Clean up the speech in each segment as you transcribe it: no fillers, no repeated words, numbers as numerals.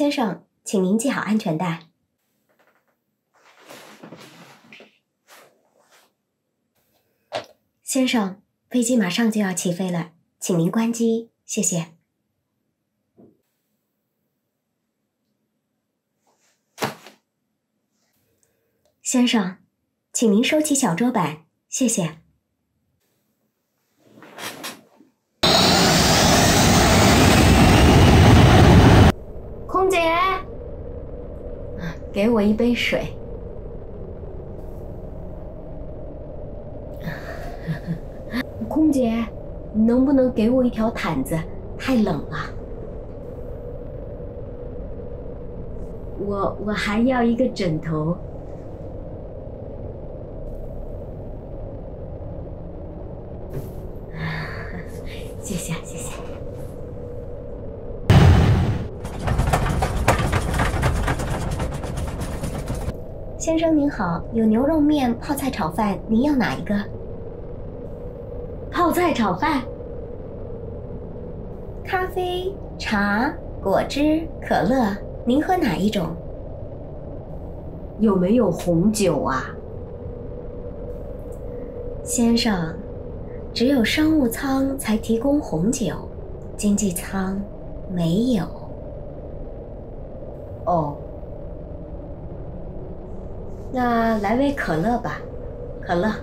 先生，请您系好安全带。先生，飞机马上就要起飞了，请您关机，谢谢。先生，请您收起小桌板，谢谢。空姐，给我一杯水。空姐，能不能给我一条毯子？太冷了。我还要一个枕头。谢谢，谢谢。先生您好，有牛肉面、泡菜炒饭，您要哪一个？泡菜炒饭。咖啡、茶、果汁、可乐，您喝哪一种？有没有红酒啊？先生，只有商务舱才提供红酒，经济舱没有。哦，那来杯可乐吧，可乐。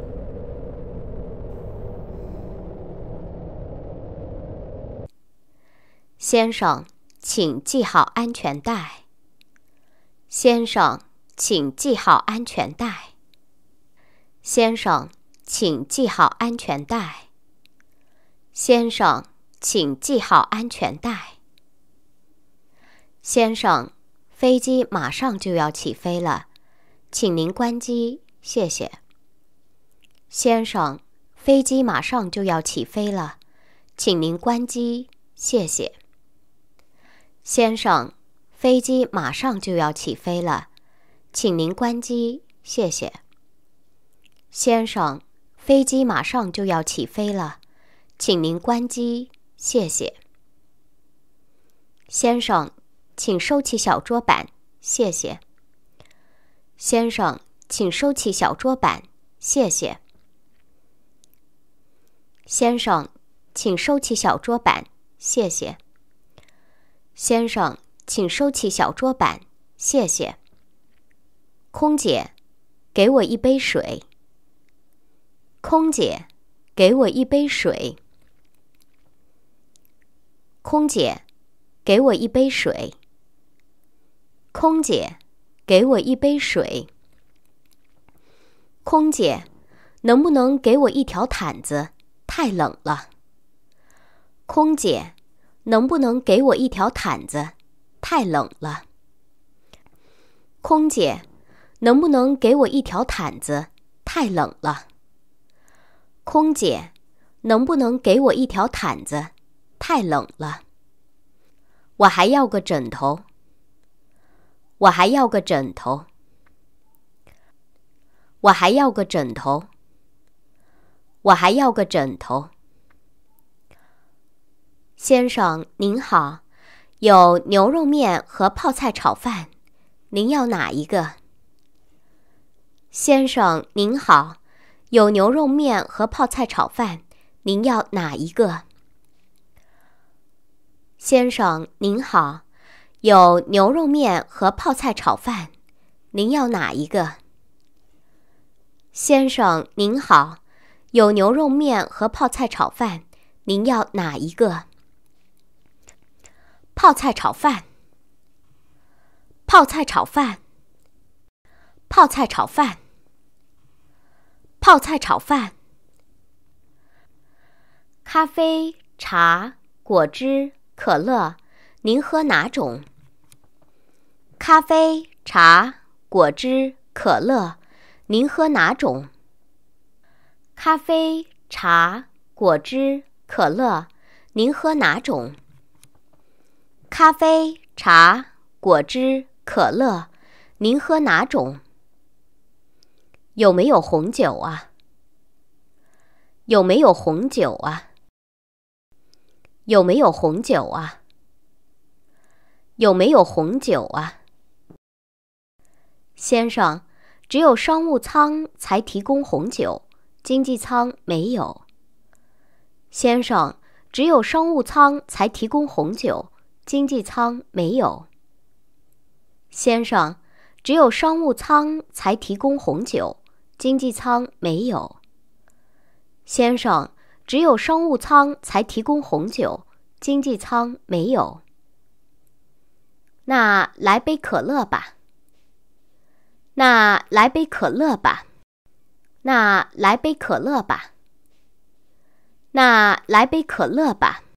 先生，请系好安全带。先生，请系好安全带。先生，请系好安全带。先生，请系好安全带。先生，飞机马上就要起飞了，请您关机，谢谢。先生，飞机马上就要起飞了，请您关机，谢谢。先生，飞机马上就要起飞了，请您关机，谢谢。先生，飞机马上就要起飞了，请您关机，谢谢。先生，请收起小桌板，谢谢。先生，请收起小桌板，谢谢。先生，请收起小桌板，谢谢。先生，请收起小桌板，谢谢。空姐，给我一杯水。空姐，给我一杯水。空姐，给我一杯水。空姐，给我一杯水。空姐，能不能给我一条毯子？太冷了。空姐，能不能给我一条毯子？太冷了。空姐，能不能给我一条毯子？太冷了。空姐，能不能给我一条毯子？太冷了。我还要个枕头。我还要个枕头。我还要个枕头。我还要个枕头。先生您好，有牛肉面和泡菜炒饭，您要哪一个？先生您好，有牛肉面和泡菜炒饭，您要哪一个？先生您好，有牛肉面和泡菜炒饭，您要哪一个？先生您好，有牛肉面和泡菜炒饭，您要哪一个？泡菜炒饭。泡菜炒饭。泡菜炒饭。泡菜炒饭。咖啡、茶、果汁、可乐，您喝哪种？咖啡、茶、果汁、可乐，您喝哪种？咖啡、茶、果汁、可乐，您喝哪种？咖啡、茶、果汁、可乐，您喝哪种？有没有红酒啊？有没有红酒啊？有没有红酒啊？ 有没有红酒啊？先生，只有商务舱才提供红酒，经济舱没有。先生，只有商务舱才提供红酒，经济舱没有。先生，只有商务舱才提供红酒，经济舱没有。先生，只有商务舱才提供红酒，经济舱没有。那来杯可乐吧。那来杯可乐吧。那来杯可乐吧。那来杯可乐吧。